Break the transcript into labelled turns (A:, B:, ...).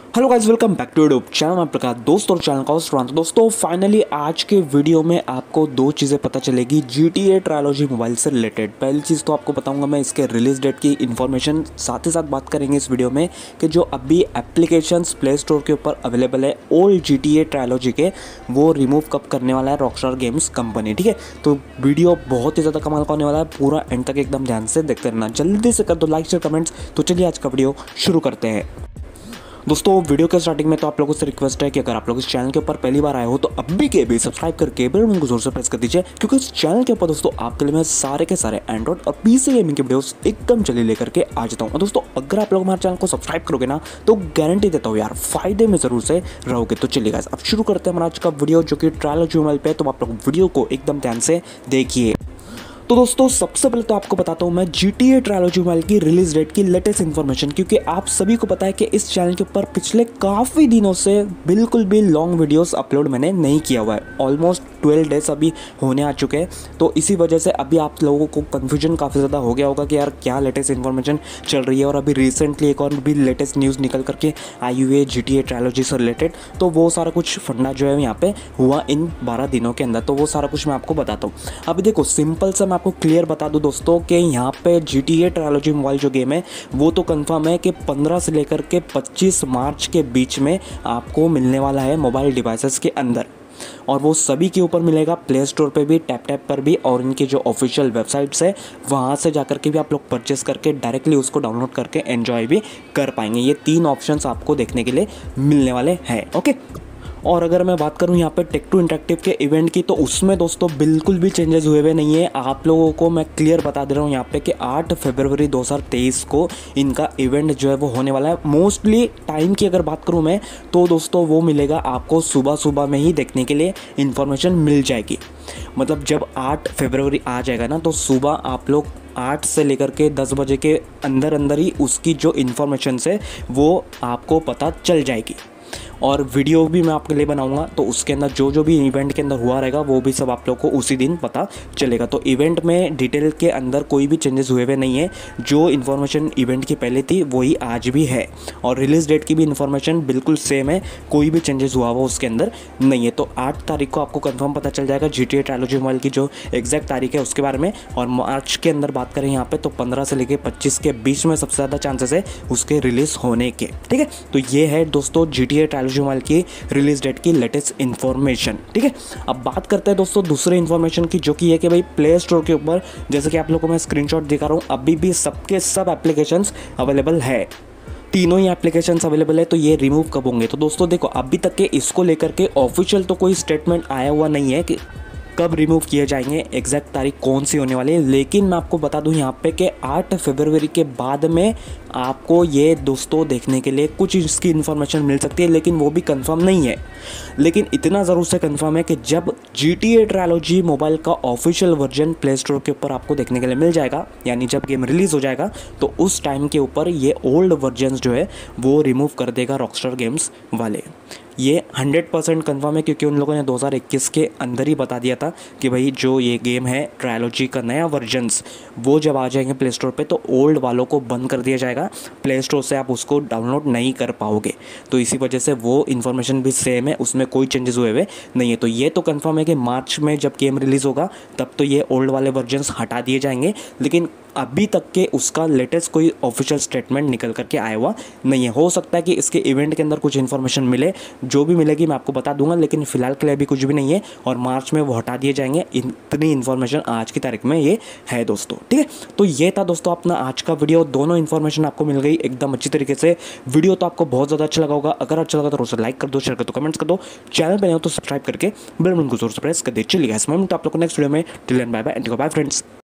A: Hello guys, welcome back to YouTube channel. मैं प्रकाश दोस्तों और चैनल का होस्ट रहा हूं। दोस्तों फाइनली आज के वीडियो में आपको दो चीज़ें पता चलेगी GTA ट्रायलॉजी मोबाइल से रिलेटेड। पहली चीज़ तो आपको बताऊंगा मैं इसके रिलीज डेट की इन्फॉर्मेशन, साथ ही साथ बात करेंगे इस वीडियो में कि जो अभी एप्लीकेशंस प्ले स्टोर के ऊपर अवेलेबल है ओल्ड GTA ट्रायलॉजी के, वो रिमूव कब करने वाला है रॉकस्टार गेम्स कंपनी। ठीक है, तो वीडियो बहुत ही ज़्यादा कमाल का होने वाला है, पूरा एंड तक एकदम ध्यान से देखते रहना। जल्दी से कर दो लाइक शेयर कमेंट्स। तो चलिए आज का वीडियो शुरू करते हैं। दोस्तों वीडियो के स्टार्टिंग में तो आप लोगों से रिक्वेस्ट है कि अगर आप लोग इस चैनल के ऊपर पहली बार आए हो तो अभी के भी सब्सक्राइब करके बेल आइकन को जोर से प्रेस कर दीजिए, क्योंकि इस चैनल के ऊपर दोस्तों आपके लिए मैं सारे के सारे एंड्रॉइड और पीसी गेमिंग के वीडियोस एकदम जल्दी लेकर के आ जाता हूँ। दोस्तों अगर आप लोग हमारे चैनल को सब्सक्राइब करोगे ना तो गारंटी देता हूँ यार फायदे में जरूर से रहोगे। तो चलिए गाइस अब शुरू करते हैं हमारा आज का वीडियो, जो कि ट्रायलॉजी मोबाइल पे है। तो आप लोग वीडियो को एकदम ध्यान से देखिए। तो दोस्तों सबसे पहले तो आपको बताता हूँ मैं GTA ट्रायलॉजी मोबाइल की रिलीज डेट की लेटेस्ट इन्फॉर्मेशन, क्योंकि आप सभी को पता है कि इस चैनल के ऊपर पिछले काफ़ी दिनों से बिल्कुल भी लॉन्ग वीडियोस अपलोड मैंने नहीं किया हुआ है। ऑलमोस्ट 12 डेज अभी होने आ चुके हैं, तो इसी वजह से अभी आप लोगों को कन्फ्यूजन काफ़ी ज़्यादा हो गया होगा कि यार क्या लेटेस्ट इन्फॉर्मेशन चल रही है। और अभी रिसेंटली एक और भी लेटेस्ट न्यूज़ निकल करके आई हुई है GTA ट्रायलॉजी से रिलेटेड, तो वो सारा कुछ फंडा जो है यहाँ पे हुआ इन 12 दिनों के अंदर, तो वो सारा कुछ मैं आपको बताता हूँ। अभी देखो सिंपल सा मैं आपको क्लियर बता दूं दोस्तों कि यहाँ पे GTA ट्रायलॉजी मोबाइल जो गेम है वो तो कंफर्म है कि 15 से लेकर के 25 मार्च के बीच में आपको मिलने वाला है मोबाइल डिवाइसेस के अंदर, और वो सभी के ऊपर मिलेगा, प्ले स्टोर पे भी, टैप टैप पर भी, और इनकी जो ऑफिशियल वेबसाइट्स है वहाँ से जाकर के भी आप लोग परचेस करके डायरेक्टली उसको डाउनलोड करके एंजॉय भी कर पाएंगे। ये 3 ऑप्शंस आपको देखने के लिए मिलने वाले हैं। ओके, और अगर मैं बात करूं यहाँ पे टेक टू इंटरेक्टिव के इवेंट की, तो उसमें दोस्तों बिल्कुल भी चेंजेस हुए हुए नहीं है। आप लोगों को मैं क्लियर बता दे रहा हूँ यहाँ पे कि 8 फरवरी 2023 को इनका इवेंट जो है वो होने वाला है। मोस्टली टाइम की अगर बात करूँ मैं तो दोस्तों वो मिलेगा आपको सुबह सुबह में ही देखने के लिए इन्फॉर्मेशन मिल जाएगी। मतलब जब 8 फरवरी आ जाएगा ना तो सुबह आप लोग 8 से लेकर के 10 बजे के अंदर अंदर ही उसकी जो इन्फॉर्मेशन है वो आपको पता चल जाएगी। और वीडियो भी मैं आपके लिए बनाऊंगा, तो उसके अंदर जो जो भी इवेंट के अंदर हुआ रहेगा वो भी सब आप लोग को उसी दिन पता चलेगा। तो इवेंट में डिटेल के अंदर कोई भी चेंजेस हुए हुए नहीं है। जो इन्फॉर्मेशन इवेंट की पहले थी वही आज भी है, और रिलीज डेट की भी इन्फॉर्मेशन बिल्कुल सेम है, कोई भी चेंजेस हुआ वो उसके अंदर नहीं है। तो 8 तारीख को आपको कंफर्म पता चल जाएगा GTA ट्रायलॉजी मोबाइल की जो एग्जैक्ट तारीख है उसके बारे में। और मार्च के अंदर बात करें यहाँ पे तो 15 से लेकर 25 के बीच में सबसे ज़्यादा चांसेस है उसके रिलीज होने के। ठीक है, तो ये है दोस्तों GTA ट्रायलॉजी मोबाइल की रिलीज डेट की लेटेस्ट इन्फॉर्मेशन। ठीक है, अब बात करते हैं दोस्तों दूसरे इन्फॉर्मेशन की, जो कि है कि भाई प्ले स्टोर के ऊपर जैसे कि आप लोगों को मैं स्क्रीनशॉट दिखा रहा हूँ, अभी भी सबके सब एप्लीकेशंस अवेलेबल है, तीनों ही एप्लीकेशंस अवेलेबल है। तो ये रिमूव कब होंगे? तो दोस्तों देखो अभी तक के इसको लेकर के ऑफिशियल तो कोई स्टेटमेंट आया हुआ नहीं है कि कब रिमूव किए जाएंगे, एग्जैक्ट तारीख कौन सी होने वाली है। लेकिन मैं आपको बता दूं यहाँ पे कि 8 फरवरी के बाद में आपको ये दोस्तों देखने के लिए कुछ इसकी इन्फॉर्मेशन मिल सकती है, लेकिन वो भी कंफर्म नहीं है। लेकिन इतना ज़रूर से कंफर्म है कि जब GTA ट्रायलॉजी मोबाइल का ऑफिशियल वर्जन प्ले स्टोर के ऊपर आपको देखने के लिए मिल जाएगा, यानी जब गेम रिलीज़ हो जाएगा, तो उस टाइम के ऊपर ये ओल्ड वर्जन जो है वो रिमूव कर देगा रॉकस्टार गेम्स वाले। ये 100% कंफर्म है, क्योंकि उन लोगों ने 2021 के अंदर ही बता दिया था कि भाई जो ये गेम है ट्रायलॉजी का नया वर्जन्स वो जब आ जाएंगे प्ले स्टोर पे तो ओल्ड वालों को बंद कर दिया जाएगा, प्ले स्टोर से आप उसको डाउनलोड नहीं कर पाओगे। तो इसी वजह से वो इन्फॉर्मेशन भी सेम है, उसमें कोई चेंजेस हुए हुए नहीं है। तो ये तो कंफर्म है कि मार्च में जब गेम रिलीज़ होगा तब तो ये ओल्ड वाले वर्जन्स हटा दिए जाएंगे, लेकिन अभी तक के उसका लेटेस्ट कोई ऑफिशियल स्टेटमेंट निकल करके आया हुआ नहीं है। हो सकता है कि इसके इवेंट के अंदर कुछ इन्फॉर्मेशन मिले, जो भी मिलेगी मैं आपको बता दूंगा, लेकिन फिलहाल के लिए अभी कुछ भी नहीं है, और मार्च में वो हटा दिए जाएंगे। इतनी इन्फॉर्मेशन आज की तारीख में ये है दोस्तों। ठीक है, तो ये था दोस्तों अपना आज का वीडियो। दोनों इन्फॉर्मेशन आपको मिल गई एकदम अच्छी तरीके से। वीडियो तो आपको बहुत ज़्यादा अच्छा लगा होगा। अगर अच्छा लगा तो उसे लाइक कर दो, शेयर कर दो, कमेंट्स कर दो, चैनल पर नहीं हो तो सब्सक्राइब करके बेल आइकन को जरूर से प्रेस कर दे। चलिए गाइस, मैं आप लोग को नेक्स्ट वीडियो में। Till then bye bye and bye friends.